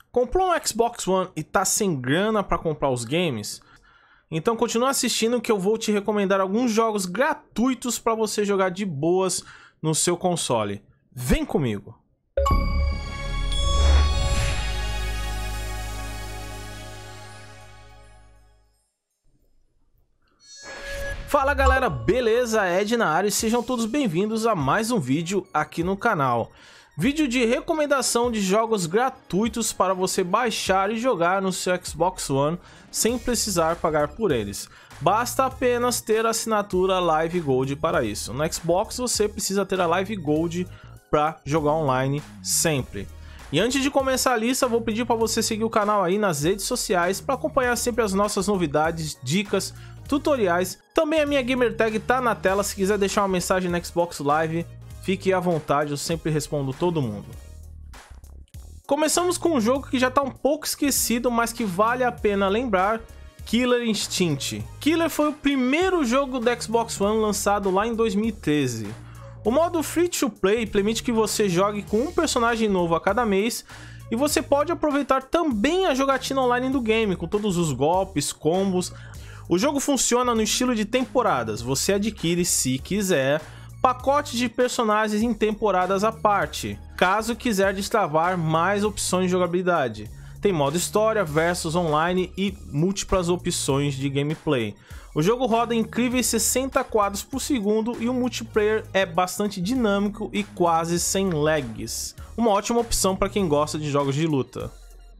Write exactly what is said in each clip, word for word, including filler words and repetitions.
Comprou um Xbox One e tá sem grana para comprar os games? Então continua assistindo que eu vou te recomendar alguns jogos gratuitos para você jogar de boas no seu console. Vem comigo! Fala galera, beleza? Ed na área e sejam todos bem-vindos a mais um vídeo aqui no canal. Vídeo de recomendação de jogos gratuitos para você baixar e jogar no seu Xbox One sem precisar pagar por eles. Basta apenas ter a assinatura Live Gold para isso. No Xbox você precisa ter a Live Gold para jogar online sempre. E antes de começar a lista, vou pedir para você seguir o canal aí nas redes sociais para acompanhar sempre as nossas novidades, dicas, tutoriais. Também a minha gamertag tá na tela, se quiser deixar uma mensagem no Xbox Live, fique à vontade, eu sempre respondo todo mundo. Começamos com um jogo que já está um pouco esquecido, mas que vale a pena lembrar, Killer Instinct. Killer foi o primeiro jogo do Xbox One lançado lá em dois mil e treze. O modo Free to Play permite que você jogue com um personagem novo a cada mês, e você pode aproveitar também a jogatina online do game, com todos os golpes, combos. O jogo funciona no estilo de temporadas, você adquire, se quiser, pacotes de personagens em temporadas à parte, caso quiser destravar mais opções de jogabilidade. Tem modo história, versus online e múltiplas opções de gameplay. O jogo roda em incríveis sessenta quadros por segundo e o multiplayer é bastante dinâmico e quase sem lags. Uma ótima opção para quem gosta de jogos de luta.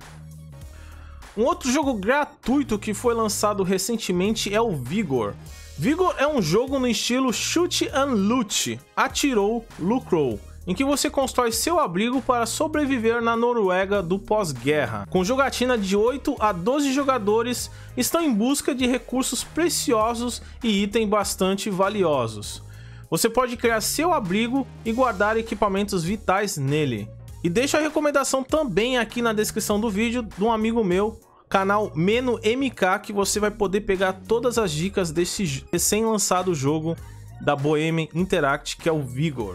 Um outro jogo gratuito que foi lançado recentemente é o Vigor. Vigor é um jogo no estilo Shoot and Loot, atirou, lucrou, em que você constrói seu abrigo para sobreviver na Noruega do pós-guerra. Com jogatina de oito a doze jogadores, estão em busca de recursos preciosos e itens bastante valiosos. Você pode criar seu abrigo e guardar equipamentos vitais nele. E deixo a recomendação também aqui na descrição do vídeo de um amigo meu, canal Meno M K, que você vai poder pegar todas as dicas desse recém-lançado jogo da Bohemia Interactive, que é o Vigor.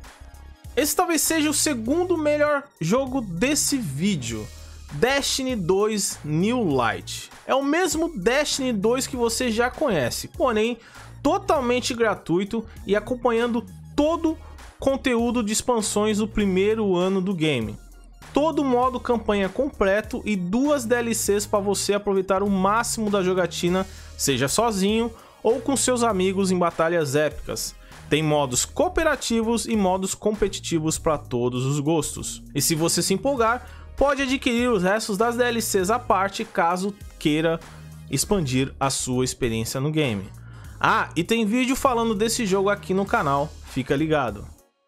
Esse talvez seja o segundo melhor jogo desse vídeo, Destiny dois New Light. É o mesmo Destiny dois que você já conhece, porém totalmente gratuito e acompanhando todo o conteúdo de expansões do primeiro ano do game. Todo modo campanha completo e duas D L Cs para você aproveitar o máximo da jogatina, seja sozinho ou com seus amigos em batalhas épicas. Tem modos cooperativos e modos competitivos para todos os gostos. E se você se empolgar, pode adquirir os restos das D L Cs à parte, caso queira expandir a sua experiência no game. Ah, e tem vídeo falando desse jogo aqui no canal, fica ligado.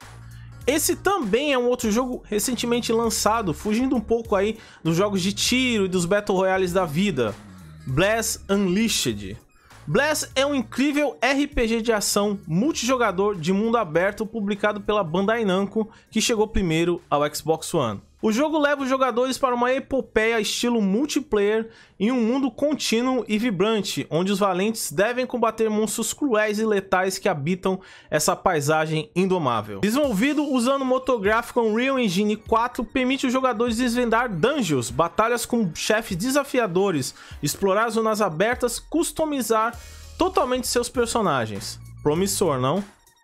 Esse também é um outro jogo recentemente lançado, fugindo um pouco aí dos jogos de tiro e dos Battle Royales da vida, Blast Unleashed. Blast é um incrível R P G de ação multijogador de mundo aberto publicado pela Bandai Namco, que chegou primeiro ao Xbox One. O jogo leva os jogadores para uma epopeia estilo multiplayer em um mundo contínuo e vibrante, onde os valentes devem combater monstros cruéis e letais que habitam essa paisagem indomável. Desenvolvido usando o motor gráfico Unreal Engine quatro, permite os jogadores desvendar dungeons, batalhas com chefes desafiadores, explorar zonas abertas, customizar totalmente seus personagens. Promissor, não?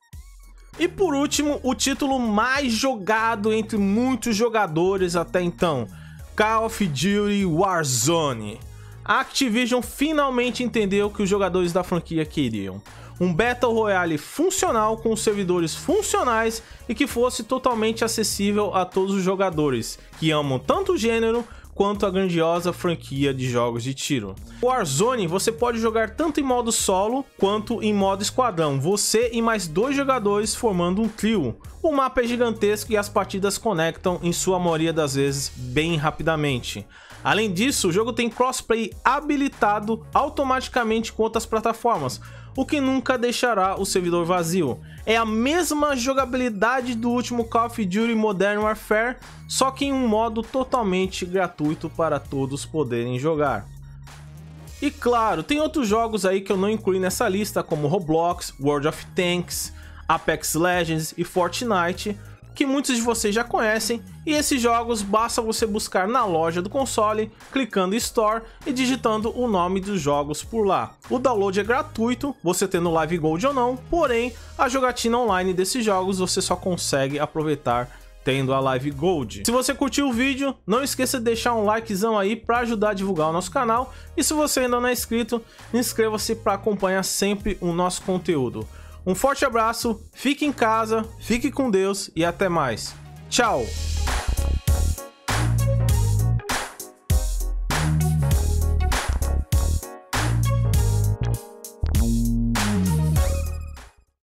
E por último, o título mais jogado entre muitos jogadores até então, Call of Duty Warzone. A Activision finalmente entendeu o que os jogadores da franquia queriam. Um Battle Royale funcional com servidores funcionais e que fosse totalmente acessível a todos os jogadores que amam tanto o gênero quanto a grandiosa franquia de jogos de tiro. O Warzone você pode jogar tanto em modo solo quanto em modo esquadrão, você e mais dois jogadores formando um trio. O mapa é gigantesco e as partidas conectam em sua maioria das vezes bem rapidamente. Além disso, o jogo tem crossplay habilitado automaticamente com outras plataformas, o que nunca deixará o servidor vazio. É a mesma jogabilidade do último Call of Duty Modern Warfare, só que em um modo totalmente gratuito para todos poderem jogar. E claro, tem outros jogos aí que eu não incluí nessa lista, como Roblox, World of Tanks, Apex Legends e Fortnite, que muitos de vocês já conhecem, e esses jogos basta você buscar na loja do console, clicando em Store e digitando o nome dos jogos por lá. O download é gratuito, você tendo Live Gold ou não, porém a jogatina online desses jogos você só consegue aproveitar tendo a Live Gold. Se você curtiu o vídeo, não esqueça de deixar um likezão aí para ajudar a divulgar o nosso canal, e se você ainda não é inscrito, inscreva-se para acompanhar sempre o nosso conteúdo. Um forte abraço, fique em casa, fique com Deus e até mais. Tchau!